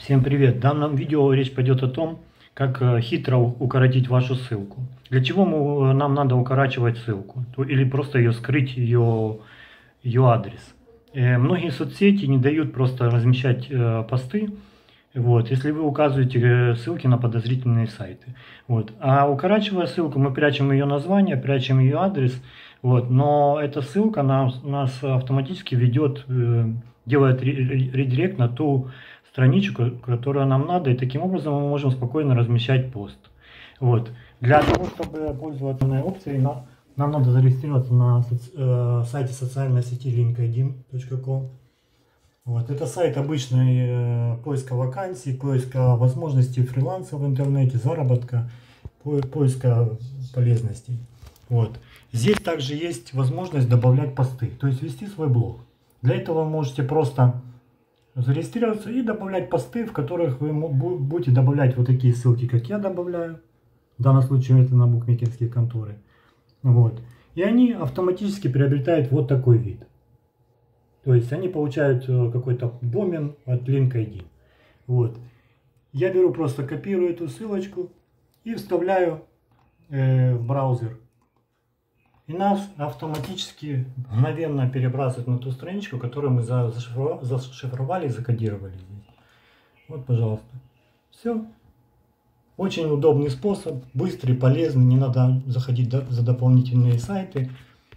Всем привет! В данном видео речь пойдет о том, как хитро укоротить вашу ссылку. Для чего нам надо укорачивать ссылку? Или просто ее скрыть, ее адрес. Многие соцсети не дают просто размещать посты, вот, если вы указываете ссылки на подозрительные сайты. Вот. А укорачивая ссылку, мы прячем ее название, прячем ее адрес, вот, но эта ссылка нас автоматически ведет, делает редирект на ту страничку, которую нам надо, и таким образом мы можем спокойно размещать пост. Вот. Для того, чтобы пользоваться данной опцией, нам надо зарегистрироваться на сайте социальной сети linkedin.com. Вот. Это сайт обычный поиска вакансий, поиска возможностей фриланса в интернете, заработка, поиска полезностей. Вот. Здесь также есть возможность добавлять посты, то есть вести свой блог. Для этого вы можете просто зарегистрироваться и добавлять посты, в которых вы будете добавлять вот такие ссылки, как я добавляю. В данном случае это на букмекерские конторы. Вот. И они автоматически приобретают вот такой вид. То есть они получают какой-то домен от LinkedIn. Вот. Я беру, просто копирую эту ссылочку и вставляю в браузер. И нас автоматически мгновенно перебрасывает на ту страничку, которую мы зашифровали и закодировали здесь. Вот, пожалуйста. Все. Очень удобный способ, быстрый, полезный, не надо заходить за дополнительные сайты.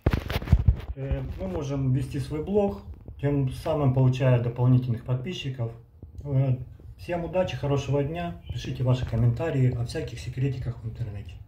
Мы можем вести свой блог, тем самым получая дополнительных подписчиков. Всем удачи, хорошего дня, пишите ваши комментарии о всяких секретиках в интернете.